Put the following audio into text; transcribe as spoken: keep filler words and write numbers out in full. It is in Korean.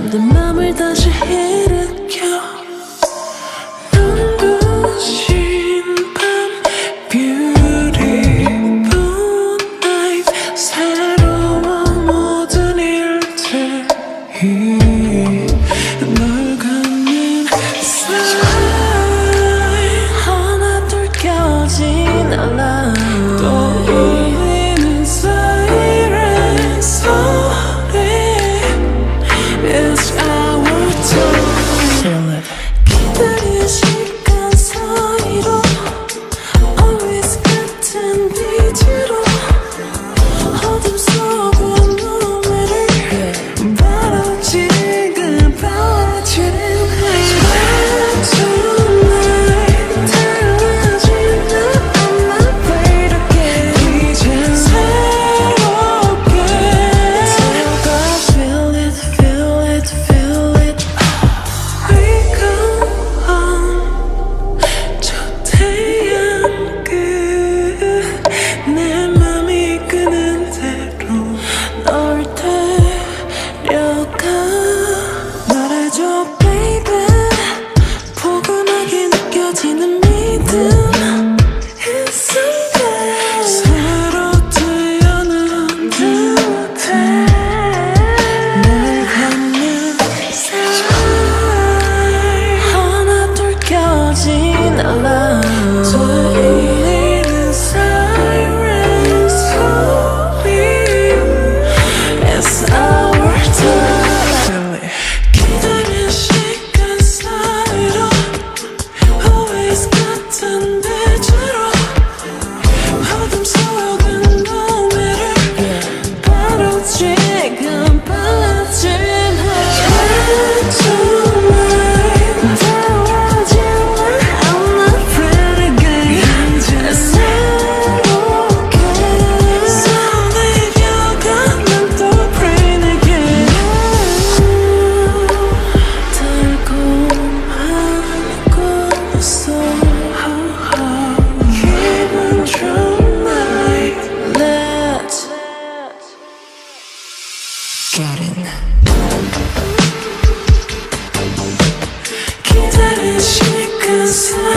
내 맘을 다시 일으켜 눈부신 밤 beautiful night 새로운 모든 일들이 널 갖는 사이 하나 둘 껴진 알람 떠올리는 사이렌 소리 It's our time 기다린 시간 사이로 Always 같은 빛으로 어둠 속은 눈물을 바로 지금 받아주는 Tonight 달라진 나 I'm not afraid again 이젠 새롭게 Feel it, feel it, feel it We go on 저 태양 끝내 맘이 이끄는 대로 널 데려가 말해줘 baby 포근하게 느껴지는 믿음 이 순간 새로 태어난 듯해 날 갖는 사이 하나 둘 껴진 알람 들리는 사이렌 소리 It's our time 기다린 시간 사이로 Always 같은 빛으로 어둠 속은 너를 바로 지금 받아주는 Tonight 달라진 날 I'm not afraid again 이제 새롭게 손에 껴가 난 또 praying again 달콤한 꿈속 기분 좋은 night Let's get in 기다린 시간 사이